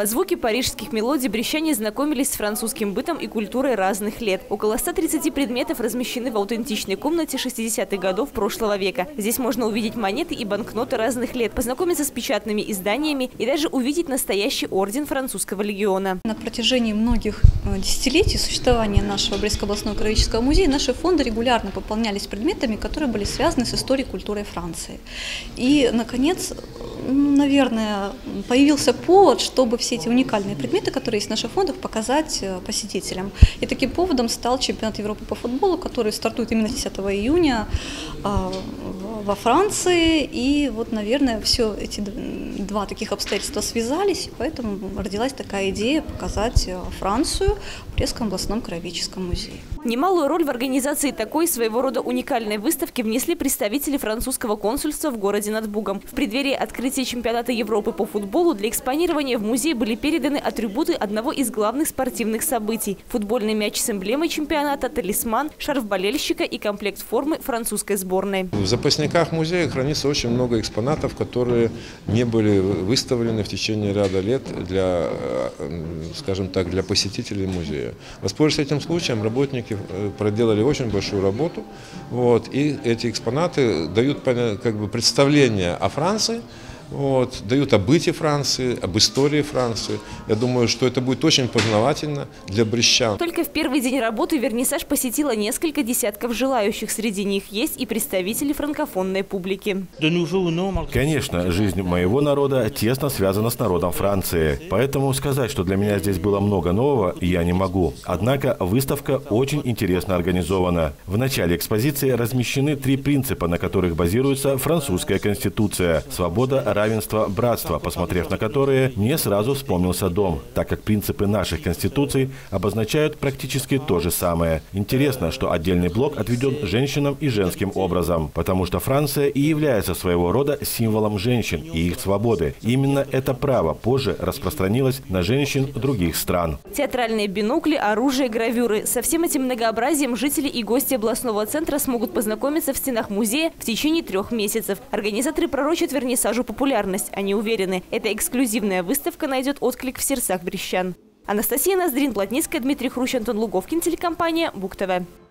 Под звуки парижских мелодий брестчане знакомились с французским бытом и культурой разных лет. Около 130 предметов размещены в аутентичной комнате 60-х годов прошлого века. Здесь можно увидеть монеты и банкноты разных лет, познакомиться с печатными изданиями и даже увидеть настоящий орден французского легиона. На протяжении многих десятилетий существования нашего Брестского областного краеведческого музея наши фонды регулярно пополнялись предметами, которые были связаны с историей и культурой Франции. И, наконец, наверное, появился повод, чтобы все эти уникальные предметы, которые есть в наших фондах, показать посетителям. И таким поводом стал чемпионат Европы по футболу, который стартует именно 10 июня во Франции. И вот, наверное, все эти два таких обстоятельства связались, и поэтому родилась такая идея показать Францию в Брестском областном краеведческом музее. Немалую роль в организации такой своего рода уникальной выставки внесли представители французского консульства в городе над Бугом. В преддверии открытия чемпионата Европы по футболу для экспонирования в музей были переданы атрибуты одного из главных спортивных событий – футбольный мяч с эмблемой чемпионата, талисман, шарф болельщика и комплект формы французской сборной. В запасниках музея хранится очень много экспонатов, которые не были выставлены в течение ряда лет для, скажем так, для посетителей музея. Воспользуясь этим случаем, работники проделали очень большую работу, и эти экспонаты дают как бы представление о Франции, дают о быте Франции, об истории Франции. Я думаю, что это будет очень познавательно для брестчан. Только в первый день работы вернисаж посетило несколько десятков желающих. Среди них есть и представители франкофонной публики. Конечно, жизнь моего народа тесно связана с народом Франции. Поэтому сказать, что для меня здесь было много нового, я не могу. Однако выставка очень интересно организована. В начале экспозиции размещены 3 принципа, на которых базируется французская конституция: свобода, равенство, братство, посмотрев на которые, мне сразу вспомнился дом, так как принципы наших конституций обозначают практически то же самое. Интересно, что отдельный блок отведен женщинам и женским образом, потому что Франция и является своего рода символом женщин и их свободы. Именно это право позже распространилось на женщин других стран. Театральные бинокли, оружие, гравюры. Со всем этим многообразием жители и гости областного центра смогут познакомиться в стенах музея в течение 3 месяцев. Организаторы пророчат вернисажу популярность. Они уверены, эта эксклюзивная выставка найдет отклик в сердцах брестчан. Анастасия Ноздрин, Плотницкая, Дмитрий Хрущ, Антон Луговкин, телекомпания БугТV.